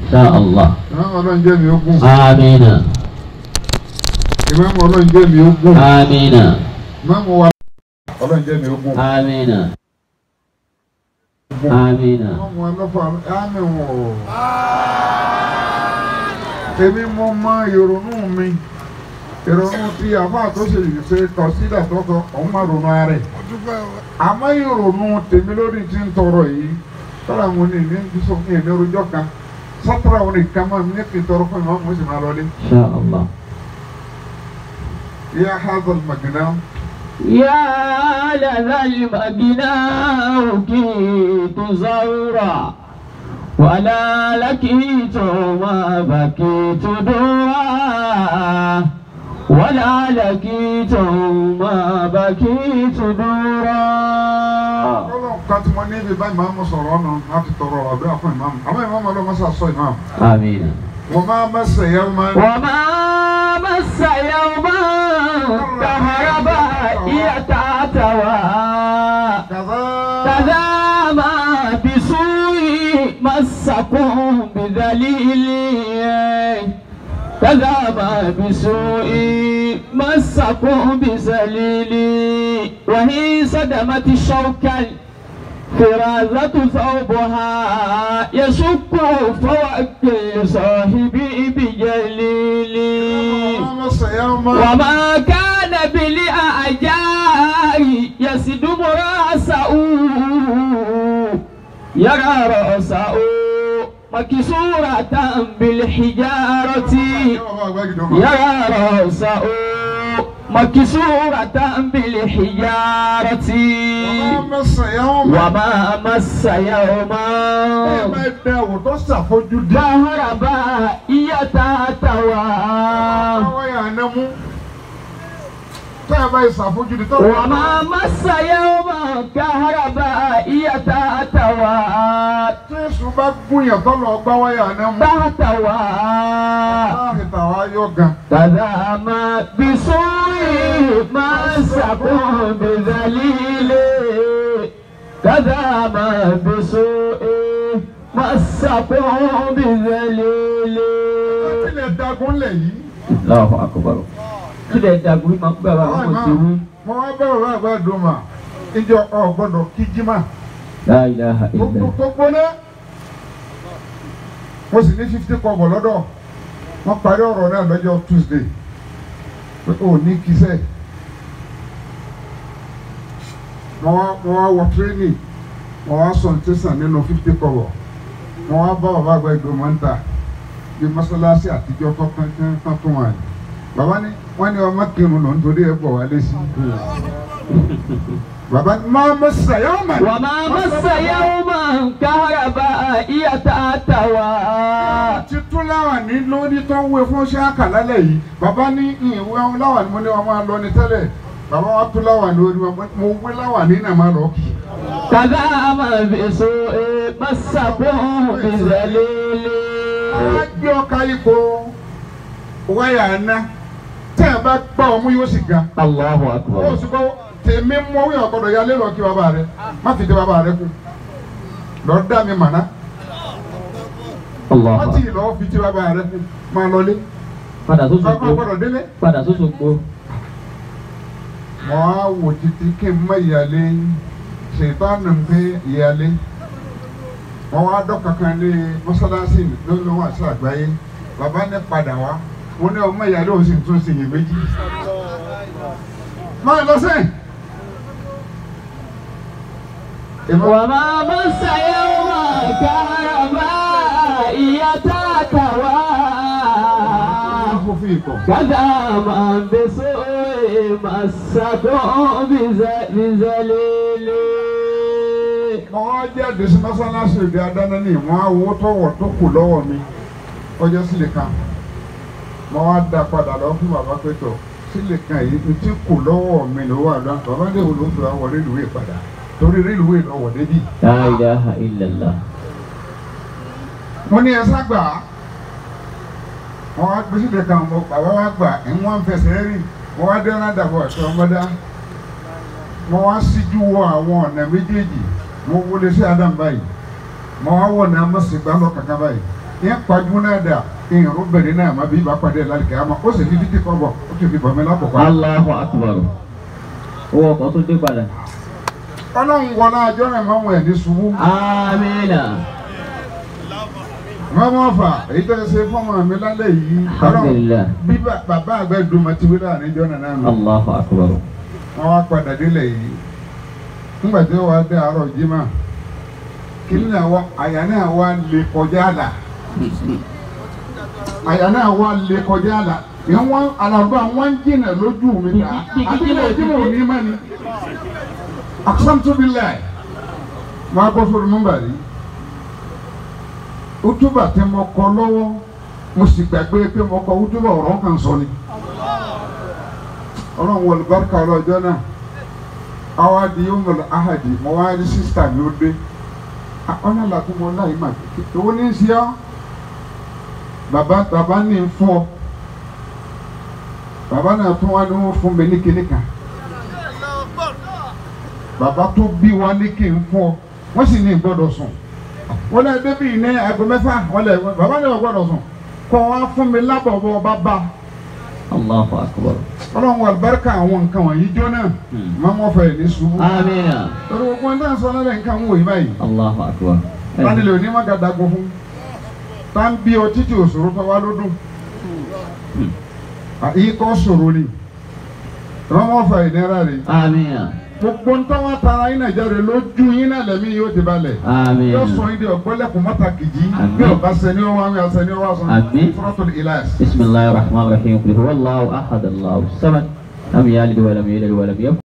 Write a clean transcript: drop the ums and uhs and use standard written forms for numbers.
Inshallah. Ọlọ́run jẹ́ mi ogún. Amina. Ìmáàmù Ọlọ́run jẹ́ mi ogún. Amina. Ìmáàmù wa Ọlọ́run jẹ́ mi ogún. Amina. Amina. Ìmáàmù wa lọ́fà ámì wọ̀. Èmi mo mọ ìrònú mi. Ìrònú tí àfáà tó ṣe kọ̀sídà tó kọ òun máa ronú ara rẹ̀. Àmọ́ ìrònú tèmi lórí ti ń tọrọ yìí. Tọ́lá mo ní ìní sọ fún ìní orújọ́ kan. Sátúrà wọn nìkan máa ní kí n tọrọ fún ìmáàmù mo sì máa lọlé. Inshallah. يا هذا المجنون يا لذا المجنون كيت زورا ولا لكيت ما بكيت دورا ولا لكيت ما بكيت دورا. Ọlọ́run kan tí mo ní ibi báyìí máa ń sọ̀rọ̀ ọ̀nà láti tọrọ àdúrà fún ìmáàmù àmọ́ ìmáàmù ọlọ́run máa sọ ìmáàmù. Àmín. وما مس يوما مس يوما كهرباء يتعتوى كذا ما بسوء مسكم بذليل كذا ما بسوء مسكم بذليل وهي صدمت الشوكة فرازة ثوبها يشك فوكل صاحبي بجليل وما كان بالأعجار يسدم رأسه يرى رأسه مكسورة بالحجارة يرى رأسه مكسورة بالحجارة وما مس يوما كهربا يتعتوى وما مس يوما كهربا يتعتوى كذا ما بسوء مسكم بذليل كذا ما بسوء مسكم بذليل. الله أكبر. kílẹ̀ dàgbé máa ń gbà wá ọmọ tí wí. mo wá bẹ̀rẹ̀ wá àgbà dùnmà ìjọ ọ̀gbọ́dọ̀ kí jimá. La ilaha illallah. tó gbóná mo sì ní 50 kọ́bọ̀ lọ́dọ̀ wọ́n parí ọ̀rọ̀ náà lọ́jọ́ Tuesday pé ó ní kíṣẹ́ mo wá wọ tírénì mo wá sọ ní tẹ̀sán nínú 50 kọ́bọ̀ mo wá bá bàbá àgbà ìgbìmọ̀ ń ta bí mọ́sálásí àtijọ́ tó tún wà ní. Bàbá ní wọ́n ní ọmọ kírun lọ nítorí ẹ bọ̀ wálé sí. Bàbá ní máa mọ sàyàwó mà. Wà máa mọ sàyàwó mà kárabà ìyàtà àtàwà. Títún láwà ní lórí tó ń wé fún ṣáàkà lálẹ́ yìí. Bàbá ní ìwé láwà ní mo ní wọn máa lọ ní tẹ́lẹ̀. Bàbá wa tún láwà ní orí wọn mo wé láwà ní ìnà máa lọ kì. Kàdá máa fi so masakun fi zẹlẹ́lẹ́. Wọ́n á gbé ọkà ipò wáyà náà. Tẹ́ ẹ bá gbá ọmú yóò sì ga. Allahu akbar. Ó sì gbọ́ tèmi mú ọwọ́ ọ̀gbọ́dọ̀ yálé lọ kí bàbá rẹ má fi dé bàbá rẹ kú. Lọ dá mi màná. Allahu akbar. Má ti lọ́ọ́ fi tí bàbá rẹ kú máa lọlé. Padà tó sògbó. Bàbá gbọ́dọ̀ délé. Padà tó sògbó. Mo á wò títí kí n má ìyàlé ṣètọ́nù pé ìyàlé. Wọ́n wá dọ́kàkan lé mọ́sálásí lónìí wọn àti àgbáyé. Bàbá ní padà wá. Mo ní ọmọ ìyá lóò sì tún ṣe yẹn méjì. Máa lọ sí. Wà máa mọ sàyẹ̀wò káràbà ìyàtà àtàwà. Kàdà máa ń bẹ sóye màsàkó bìzẹ̀lélẹ̀. Mo wá jẹ́ àdìsí mọ́sálásí òde adáná ní ìwọ̀n owó tọ̀wọ̀ tó kù lọ́wọ́ mi. Ọjọ́ sílẹ̀ kan. Mo wá dá padà lọ fún bàbá pẹ̀tọ̀ sílẹ̀ kan yìí tí kù lọ́wọ́ mi ló wà lọ́wọ́ bàbá dé wo ló fi wá wọ rélùwé padà torí rélùwé lọ́wọ́ débi. La ilaha illallah. Mo ní ẹ̀sán gbà á wọ́n wá gbé sílẹ̀ kan mo bàbá wá gbà ẹ̀ wọ́n fẹsẹ̀ rìn wọ́n wá dé rádàbọ̀ ẹ̀tọ́ ọmọdá mo wá síjú wọ àwọn ọ̀nà méjèèjì mo wọlé sí Adam báyìí mo wá wọ̀ ní amọ̀sígbà lọ kankan báyìí yẹn pàjùmọ́ náà dà ìyẹn bẹ̀rẹ̀ náà má bí ibà pàdé lálẹ́ àmọ́ ó sì fi fífi kọ́ bọ̀ ó sì fi bọ̀ mí lákòókò. Allahu akbar. Owó ọkọ̀ tó dé padà. Ọlọ́run wọlé àjọ náà máa ń wọ̀ ẹ̀ ní ṣubú. Amina. Mọ́mọ́ fà èyí tó ṣe fọ́mọ mi lálẹ́ yìí. Alhamdulillah. Bí bàbá àgbẹ̀ dùnmọ̀ ti wí láàrin ìjọ náà mi. Allahu akbar. Wọ́n wá padà délẹ̀ yìí. Nígbà tí wọ́n wá dé àárọ̀ Jímọ̀, kí ni àwọn àyà náà wá lè kọjá àlà. Àyà náà wá lè kọjá àlà. Ìyẹn wọ́n àlàbà wọ́n jìnà lójú mi ta. Àti mo ní mẹ́ni. Aqsamtu billahi. Máa bọ́ sórí nọ́mbà yìí. Utuba tí mo kọ lọ́wọ́ mo sì gbàgbé pé mo kọ utuba ọ̀rọ̀ kan sọ ni. Ọlọ́run wọlé barika ọlọ́jọ́ náà. Àwa di yomul ahadi mo wá rí sísítà mi ó dé. Ọ̀nà làtí mo láyé mà kékeré. Owó ní í ṣe ọ́. Bàbá ní ń fún ọ. Bàbá náà tún wá ní wọ́n fún mi ní kíní kan. Bàbá tó bí wa ní kí n fún ọ. Wọ́n sì ní gbọ́dọ̀ sùn. Wọ́n lé débi ní aago mẹ́fà wọ́n lé bàbá náà gbọ́dọ̀ sùn. Kọ́ wá fún mi lábọ̀bọ̀ bàbá. Allahu akbar. Ọlọ́run wà lùbáríkà àwọn nǹkan wọ̀nyí jóná. Máa mọ̀ fẹ́ ní ṣubú. Amina. Torí gbogbo ẹni náà sọ lálẹ́ nǹkan wò yí báyìí. Allahu akbar. Tani lè ní má ga dagun fún. Tá ń bí ọtí tí òṣòro tó wá lódún. Àyí kọ́ sòrò ni. Máa mọ̀ fẹ́ ìnira rẹ̀. Amina. Gbogbo ń tọ́wọ́ tara yín náà jáde lójú yín náà lẹ́mí yóò ti balẹ̀. Amina. Yóò sọ yín di ọ̀gbọ́lẹ̀kùn mọ́ta kìjì. Àmín. Bí ọba sẹ́ni ọwọ́ àwọn asẹ́ni ọwọ́ sọ. Àmín. Suratul Ikhlas. Bismillahir rahmanir rahim. Qul huwallahu ahad, Allahu samad. Lam yalid wa lam yulad wa lam yakun